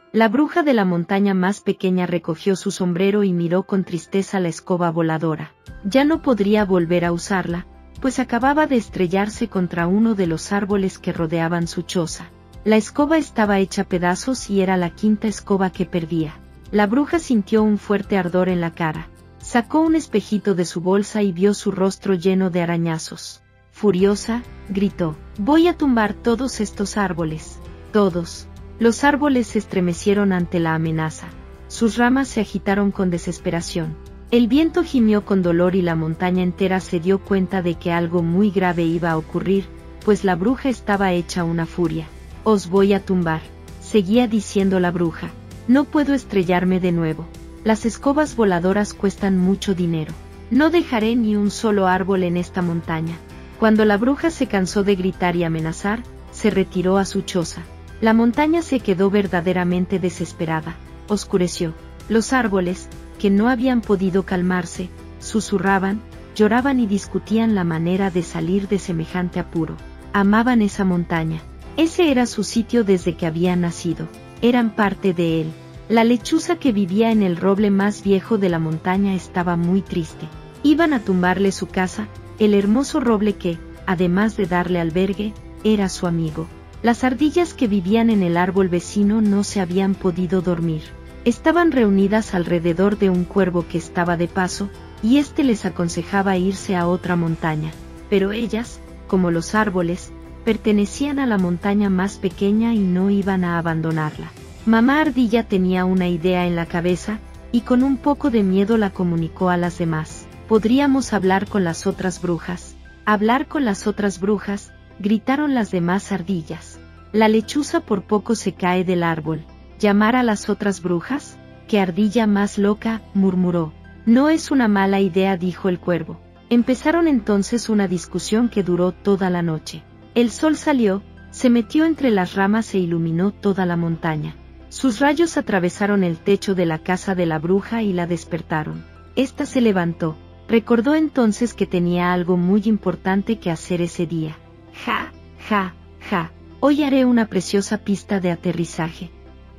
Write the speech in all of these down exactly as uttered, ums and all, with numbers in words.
La bruja de la montaña más pequeña recogió su sombrero y miró con tristeza la escoba voladora. Ya no podría volver a usarla, pues acababa de estrellarse contra uno de los árboles que rodeaban su choza. La escoba estaba hecha pedazos y era la quinta escoba que perdía. La bruja sintió un fuerte ardor en la cara. Sacó un espejito de su bolsa y vio su rostro lleno de arañazos. Furiosa, gritó: «Voy a tumbar todos estos árboles. Todos». Los árboles se estremecieron ante la amenaza. Sus ramas se agitaron con desesperación. El viento gimió con dolor y la montaña entera se dio cuenta de que algo muy grave iba a ocurrir, pues la bruja estaba hecha una furia. «Os voy a tumbar», seguía diciendo la bruja. «No puedo estrellarme de nuevo. Las escobas voladoras cuestan mucho dinero. No dejaré ni un solo árbol en esta montaña». Cuando la bruja se cansó de gritar y amenazar, se retiró a su choza. La montaña se quedó verdaderamente desesperada. Oscureció. Los árboles, que no habían podido calmarse, susurraban, lloraban y discutían la manera de salir de semejante apuro. Amaban esa montaña. Ese era su sitio desde que habían nacido. Eran parte de él. La lechuza que vivía en el roble más viejo de la montaña estaba muy triste. Iban a tumbarle su casa, el hermoso roble que, además de darle albergue, era su amigo. Las ardillas que vivían en el árbol vecino no se habían podido dormir. Estaban reunidas alrededor de un cuervo que estaba de paso, y éste les aconsejaba irse a otra montaña. Pero ellas, como los árboles, pertenecían a la montaña más pequeña y no iban a abandonarla. Mamá Ardilla tenía una idea en la cabeza, y con un poco de miedo la comunicó a las demás. «Podríamos hablar con las otras brujas». «Hablar con las otras brujas», gritaron las demás ardillas. La lechuza por poco se cae del árbol. ¿Llamar a las otras brujas? ¡Qué ardilla más loca!, murmuró. «No es una mala idea», dijo el cuervo. Empezaron entonces una discusión que duró toda la noche. El sol salió, se metió entre las ramas e iluminó toda la montaña. Sus rayos atravesaron el techo de la casa de la bruja y la despertaron. Esta se levantó. Recordó entonces que tenía algo muy importante que hacer ese día. «Ja, ja, ja. Hoy haré una preciosa pista de aterrizaje.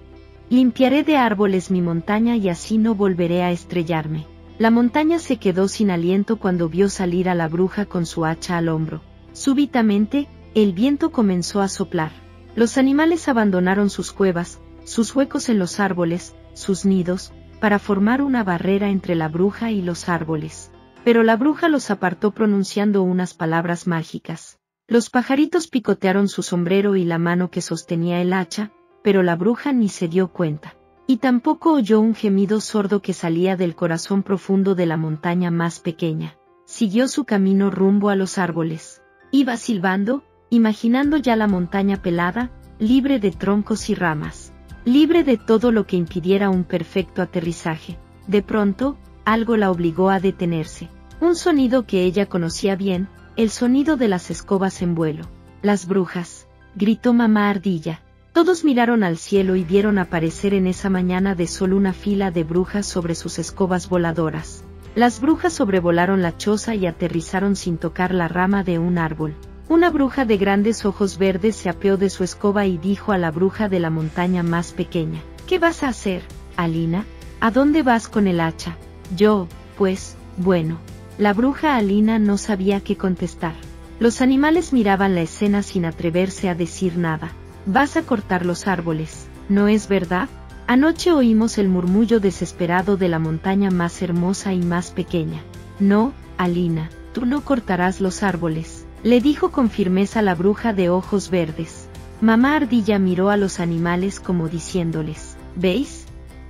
Limpiaré de árboles mi montaña y así no volveré a estrellarme». La montaña se quedó sin aliento cuando vio salir a la bruja con su hacha al hombro. Súbitamente, el viento comenzó a soplar. Los animales abandonaron sus cuevas, sus huecos en los árboles, sus nidos, para formar una barrera entre la bruja y los árboles. Pero la bruja los apartó pronunciando unas palabras mágicas. Los pajaritos picotearon su sombrero y la mano que sostenía el hacha, pero la bruja ni se dio cuenta. Y tampoco oyó un gemido sordo que salía del corazón profundo de la montaña más pequeña. Siguió su camino rumbo a los árboles. Iba silbando, imaginando ya la montaña pelada, libre de troncos y ramas, libre de todo lo que impidiera un perfecto aterrizaje. De pronto, algo la obligó a detenerse. Un sonido que ella conocía bien, el sonido de las escobas en vuelo. «Las brujas», gritó mamá Ardilla. Todos miraron al cielo y vieron aparecer en esa mañana de sol una fila de brujas sobre sus escobas voladoras. Las brujas sobrevolaron la choza y aterrizaron sin tocar la rama de un árbol. Una bruja de grandes ojos verdes se apeó de su escoba y dijo a la bruja de la montaña más pequeña: «¿Qué vas a hacer, Alina? ¿A dónde vas con el hacha?» «Yo, pues, bueno». La bruja Alina no sabía qué contestar. Los animales miraban la escena sin atreverse a decir nada. «Vas a cortar los árboles, ¿no es verdad? Anoche oímos el murmullo desesperado de la montaña más hermosa y más pequeña». «No, Alina, tú no cortarás los árboles», le dijo con firmeza la bruja de ojos verdes. Mamá Ardilla miró a los animales como diciéndoles: «¿Veis?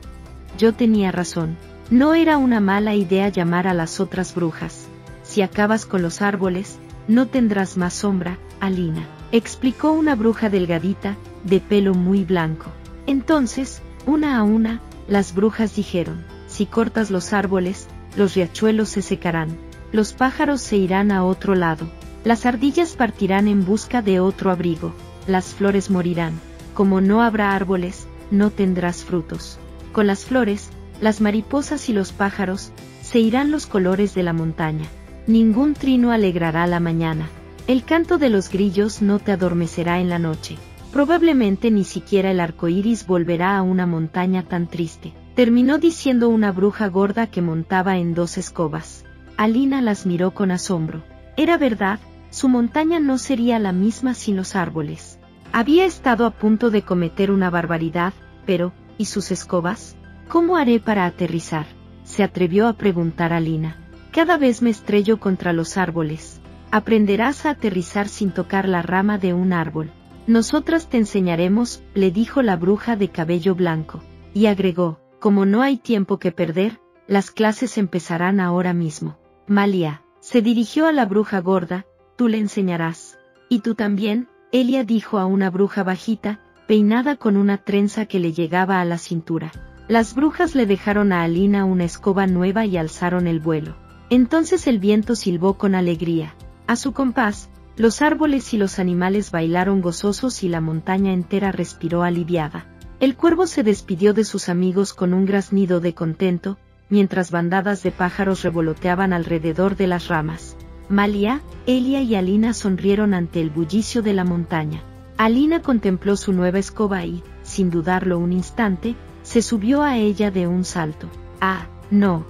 Yo tenía razón. No era una mala idea llamar a las otras brujas. Si acabas con los árboles, no tendrás más sombra, Alina», explicó una bruja delgadita, de pelo muy blanco. Entonces, una a una, las brujas dijeron: «Si cortas los árboles, los riachuelos se secarán, los pájaros se irán a otro lado, las ardillas partirán en busca de otro abrigo, las flores morirán. Como no habrá árboles, no tendrás frutos. Con las flores, las mariposas y los pájaros, se irán los colores de la montaña. Ningún trino alegrará la mañana. El canto de los grillos no te adormecerá en la noche. Probablemente ni siquiera el arco iris volverá a una montaña tan triste, terminó diciendo una bruja gorda que montaba en dos escobas. Alina las miró con asombro. Era verdad, su montaña no sería la misma sin los árboles. Había estado a punto de cometer una barbaridad, pero, ¿y sus escobas? ¿Cómo haré para aterrizar?, se atrevió a preguntar Alina. Cada vez me estrello contra los árboles. Aprenderás a aterrizar sin tocar la rama de un árbol. Nosotras te enseñaremos, le dijo la bruja de cabello blanco. Y agregó, como no hay tiempo que perder, las clases empezarán ahora mismo. Malia, se dirigió a la bruja gorda, tú le enseñarás. Y tú también, Elia dijo a una bruja bajita, peinada con una trenza que le llegaba a la cintura. Las brujas le dejaron a Alina una escoba nueva y alzaron el vuelo. Entonces el viento silbó con alegría. A su compás, los árboles y los animales bailaron gozosos y la montaña entera respiró aliviada. El cuervo se despidió de sus amigos con un graznido de contento, mientras bandadas de pájaros revoloteaban alrededor de las ramas. Malia, Elia y Alina sonrieron ante el bullicio de la montaña. Alina contempló su nueva escoba y, sin dudarlo un instante, se subió a ella de un salto. «Ah, no»,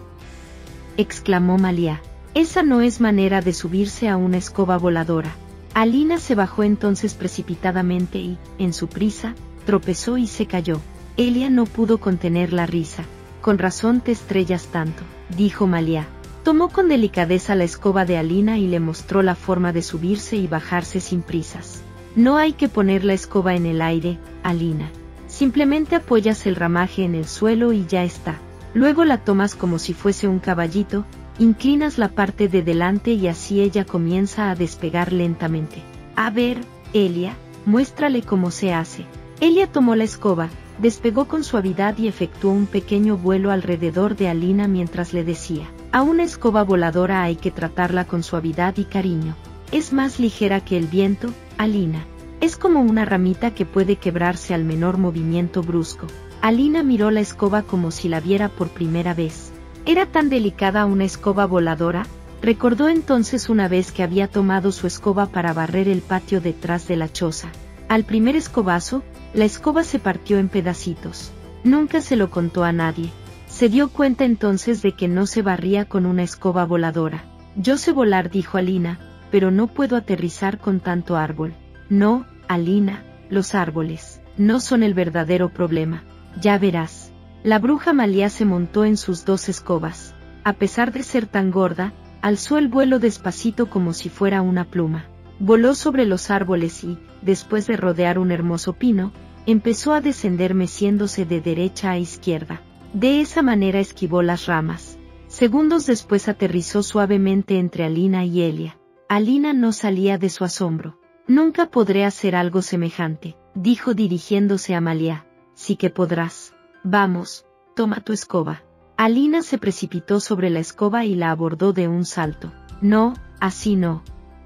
exclamó Malia. «Esa no es manera de subirse a una escoba voladora». Alina se bajó entonces precipitadamente y, en su prisa, tropezó y se cayó. Elia no pudo contener la risa. «Con razón te estrellas tanto», dijo Malia. Tomó con delicadeza la escoba de Alina y le mostró la forma de subirse y bajarse sin prisas. «No hay que poner la escoba en el aire, Alina. Simplemente apoyas el ramaje en el suelo y ya está. Luego la tomas como si fuese un caballito, inclinas la parte de delante y así ella comienza a despegar lentamente. A ver, Elia, muéstrale cómo se hace». Elia tomó la escoba, despegó con suavidad y efectuó un pequeño vuelo alrededor de Alina mientras le decía, «A una escoba voladora hay que tratarla con suavidad y cariño. Es más ligera que el viento, Alina. Es como una ramita que puede quebrarse al menor movimiento brusco». Alina miró la escoba como si la viera por primera vez. ¿Era tan delicada una escoba voladora? Recordó entonces una vez que había tomado su escoba para barrer el patio detrás de la choza. Al primer escobazo, la escoba se partió en pedacitos. Nunca se lo contó a nadie. Se dio cuenta entonces de que no se barría con una escoba voladora. «Yo sé volar», dijo Alina, «pero no puedo aterrizar con tanto árbol». «No, Alina, los árboles no son el verdadero problema. Ya verás». La bruja Malia se montó en sus dos escobas. A pesar de ser tan gorda, alzó el vuelo despacito como si fuera una pluma. Voló sobre los árboles y, después de rodear un hermoso pino, empezó a descender meciéndose de derecha a izquierda. De esa manera esquivó las ramas. Segundos después aterrizó suavemente entre Alina y Elia. Alina no salía de su asombro. «Nunca podré hacer algo semejante», dijo dirigiéndose a Malia. «Sí que podrás. Vamos, toma tu escoba». Alina se precipitó sobre la escoba y la abordó de un salto. «No, así no.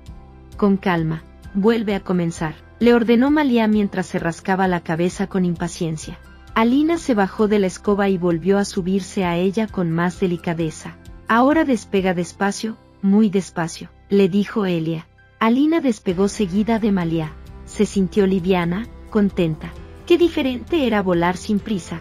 Con calma, vuelve a comenzar», le ordenó Malia mientras se rascaba la cabeza con impaciencia. Alina se bajó de la escoba y volvió a subirse a ella con más delicadeza. «Ahora despega despacio, muy despacio», le dijo Elia. Alina despegó seguida de Malia. Se sintió liviana, contenta. Qué diferente era volar sin prisa.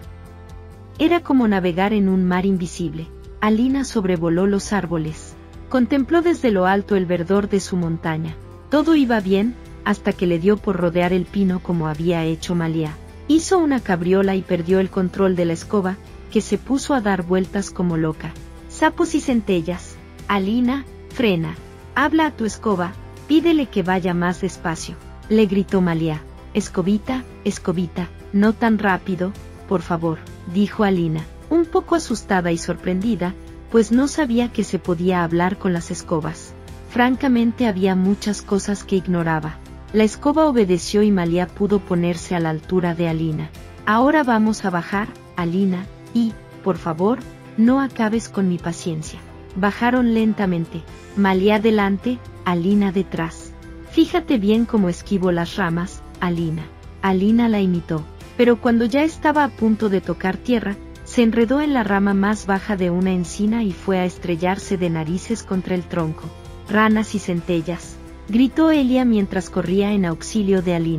Era como navegar en un mar invisible. Alina sobrevoló los árboles. Contempló desde lo alto el verdor de su montaña. Todo iba bien, hasta que le dio por rodear el pino como había hecho Malia. Hizo una cabriola y perdió el control de la escoba, que se puso a dar vueltas como loca. «Sapos y centellas. Alina, frena. Habla a tu escoba, pídele que vaya más despacio», le gritó Malia. «Escobita, escobita, no tan rápido, por favor», dijo Alina, un poco asustada y sorprendida, pues no sabía que se podía hablar con las escobas. Francamente había muchas cosas que ignoraba. La escoba obedeció y Malia pudo ponerse a la altura de Alina. «Ahora vamos a bajar, Alina, y, por favor, no acabes con mi paciencia». Bajaron lentamente. Malia delante, Alina detrás. «Fíjate bien cómo esquivo las ramas, Alina». Alina la imitó. Pero cuando ya estaba a punto de tocar tierra, se enredó en la rama más baja de una encina y fue a estrellarse de narices contra el tronco. «Ranas y centellas», gritó Elia mientras corría en auxilio de Alina.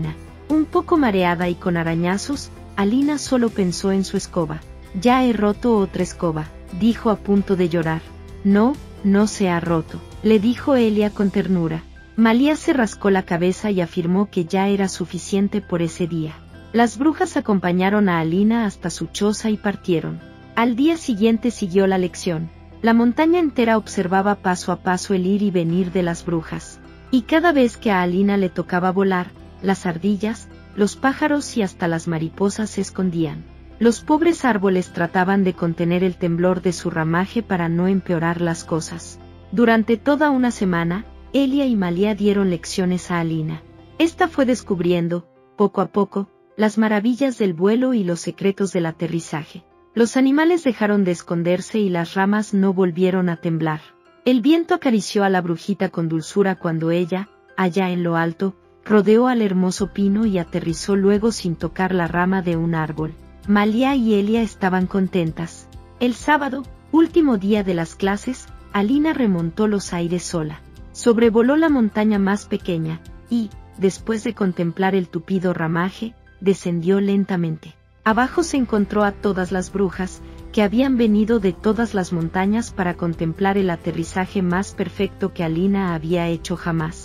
Un poco mareada y con arañazos, Alina solo pensó en su escoba. Ya he roto otra escoba, dijo a punto de llorar. No, no se ha roto, le dijo Elia con ternura. Malia se rascó la cabeza y afirmó que ya era suficiente por ese día. Las brujas acompañaron a Alina hasta su choza y partieron. Al día siguiente siguió la lección. La montaña entera observaba paso a paso el ir y venir de las brujas. Y cada vez que a Alina le tocaba volar, las ardillas, los pájaros y hasta las mariposas se escondían. Los pobres árboles trataban de contener el temblor de su ramaje para no empeorar las cosas. Durante toda una semana, Elia y Malia dieron lecciones a Alina. Esta fue descubriendo, poco a poco, las maravillas del vuelo y los secretos del aterrizaje. Los animales dejaron de esconderse y las ramas no volvieron a temblar. El viento acarició a la brujita con dulzura cuando ella, allá en lo alto, rodeó al hermoso pino y aterrizó luego sin tocar la rama de un árbol. Malia y Elia estaban contentas. El sábado, último día de las clases, Alina remontó los aires sola. Sobrevoló la montaña más pequeña, y, después de contemplar el tupido ramaje, descendió lentamente. Abajo se encontró a todas las brujas, que habían venido de todas las montañas para contemplar el aterrizaje más perfecto que Alina había hecho jamás.